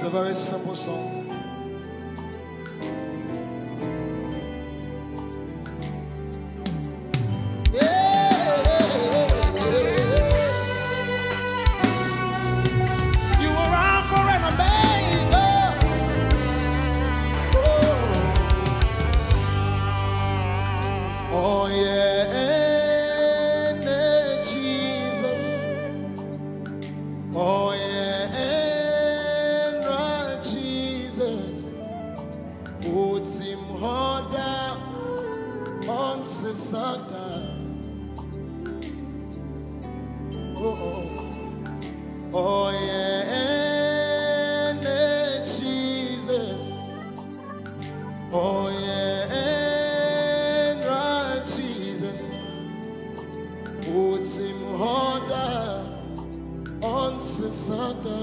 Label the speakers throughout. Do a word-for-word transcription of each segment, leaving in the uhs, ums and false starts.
Speaker 1: a very simple song. Oh yeah, Jesus. Oh yeah, Jesus. Put him harder on Sisada.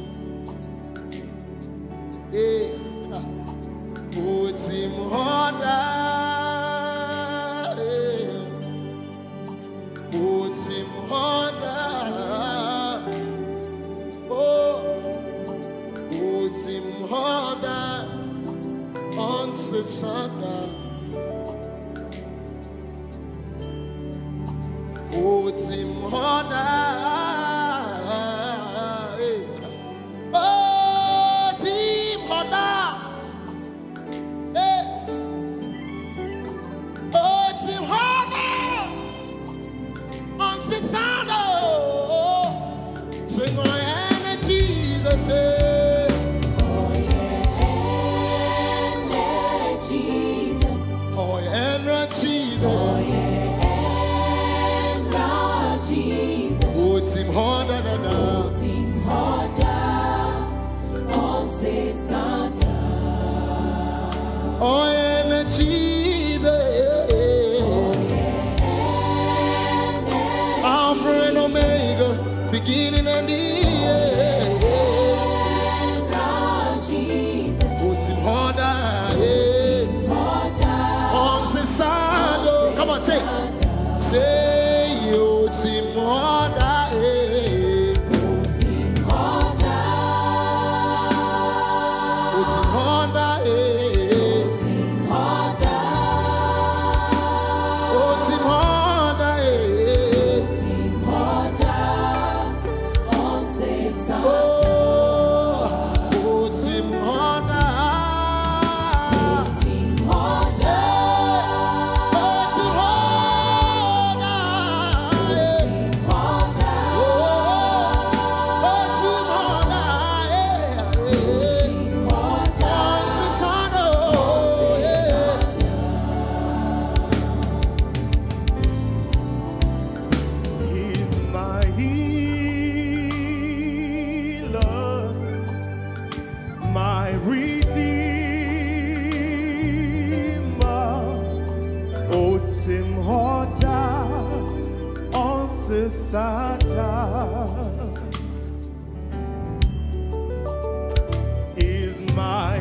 Speaker 1: Yeah, put him harder. Yeah. Put him harder. Harder on Sisada. Put him harder. Oh, him harder. Oh, him harder on Sisada. Sing my energy, Jesus. Oh yeah, Jesus. Put him harder, put him harder on Sisada. Oh yeah, Jesus. Oh yeah, Alpha and Omega, beginning and the end. Jesus. Put him harder, yeah. On Sisada. Come on, say. Say you team harder, eh? Put him harder. Put him harder, eh? Put him harder. Put him harder, eh? Put him harder on Sisada. Oh, put him harder. Put him harder.
Speaker 2: Sisada is my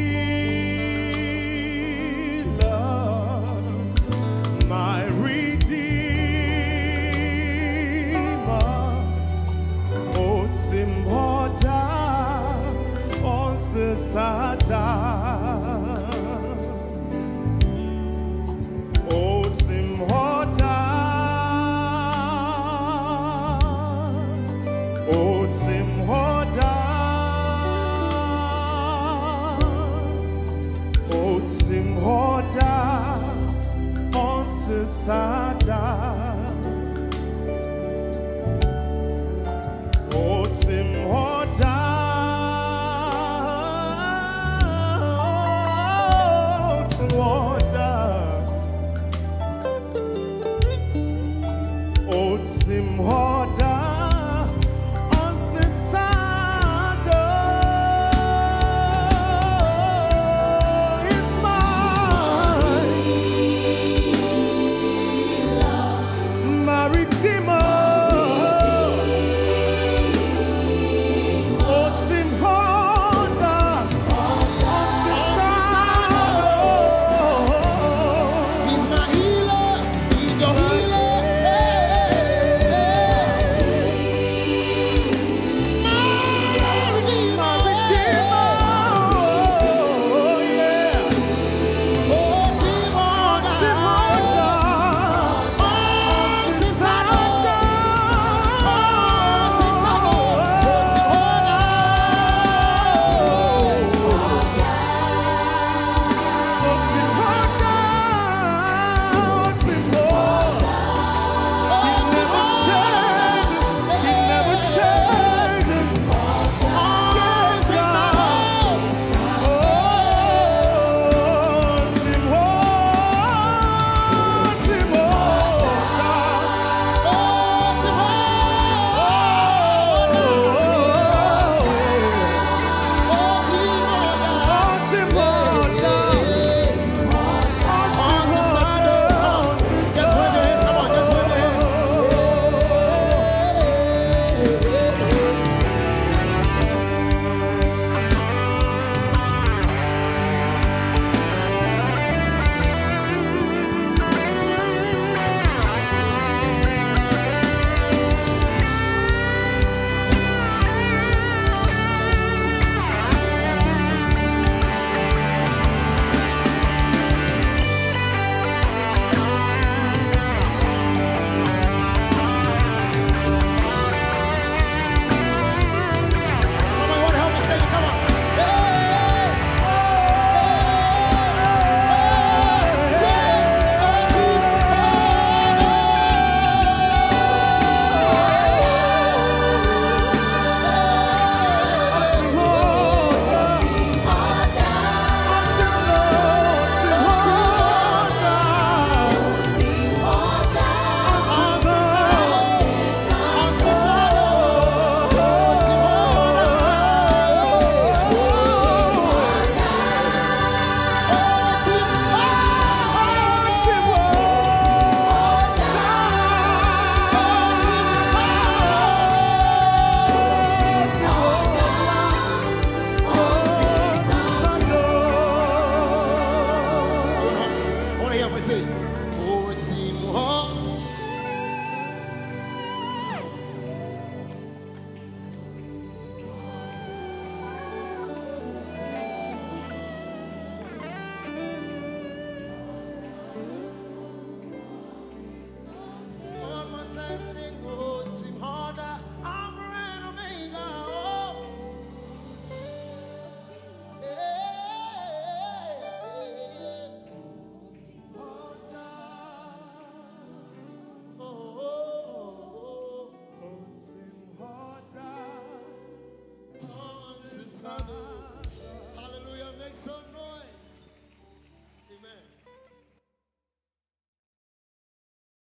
Speaker 2: healer, my redeemer. Oh, him harder on Sisada. Oh, him harder. Sisada. Oh, him harder. Oh, him harder.